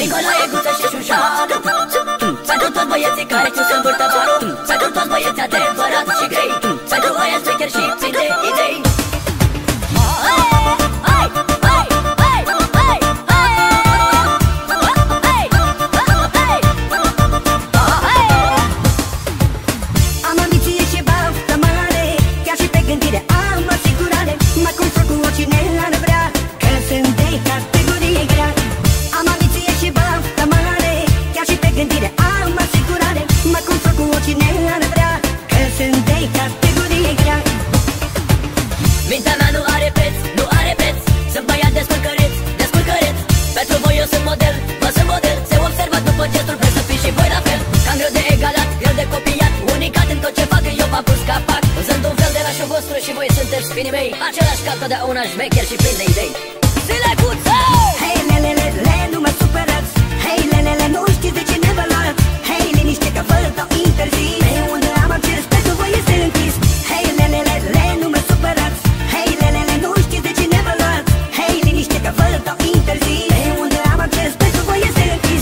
Nicolae, Guță și Șușanu, pentru toți băieții care știu să învârtă barul, pentru toți băieții adevărați și grei, pentru aia șmecher și plini de idei. Am ambiție și baftă mare, chiar și pe gândire am asigurare. Mă confrunt cu oricine ar vrea, că sunt de categorie grea. Am ambiție și baftă mare, chiar și pe gândire am asigurare. Mă confrunt cu oricine ar vrea, că sunt de categorie grea. Mintea mea nu are preț, nu are preț. Sunt băiat descurcăreț, descurcăreț. Pentru voi eu sunt model, vă sunt model. Se observă după gestul, vreți să fiți și voi la fel. Cam greu de egalat, greu de copiat. Unicat în tot ce fac, eu v-am pus capac. Sunt un fel de lașul vostru și voi sunteți spinii mei. Același ca totdeauna șmecher și plin de idei. Zile Guță! Hei, lelelele, nu mă supărați. Hei, lelele, nu știți de ce ne vă luați. Hei, liniște că vă dau interzis. Pe unde am acces, pentru voi este închis. Hei, lelelele, nu mă supărați. Hei, lelele, nu știți de ce ne vă luați. Hei, liniște că vă dau interzis. Pe unde am acces, pentru voi este închis.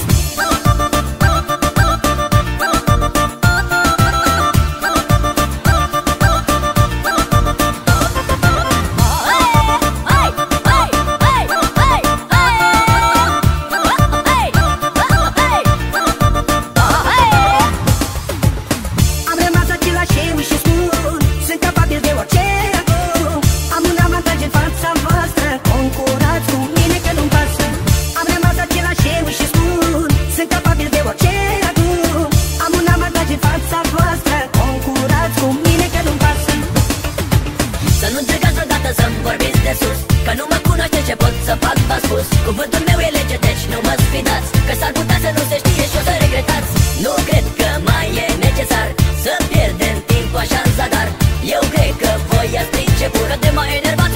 Am rămas același eu și spun, sunt capabil de orice acum. Am un avantaj în fața voastră, concurați cu mine că nu-mi pasă. Am rămas același eu și spun, sunt capabil de orice acum. Am un avantaj în fața voastră, concurați cu mine că nu-mi pasă. Să nu încercați vreodată să-mi vorbiți de sus, că nu mă cunoaște ce pot să fac, v-am spus. Cuvântul meu e lege, deci nu mă sfidați, că s-ar putea să nu se știe și o să regretați. Nu cred că mai e necesar să pierdem timp așa în zadar. Eu cred că voi ați priceput că de m-a enervat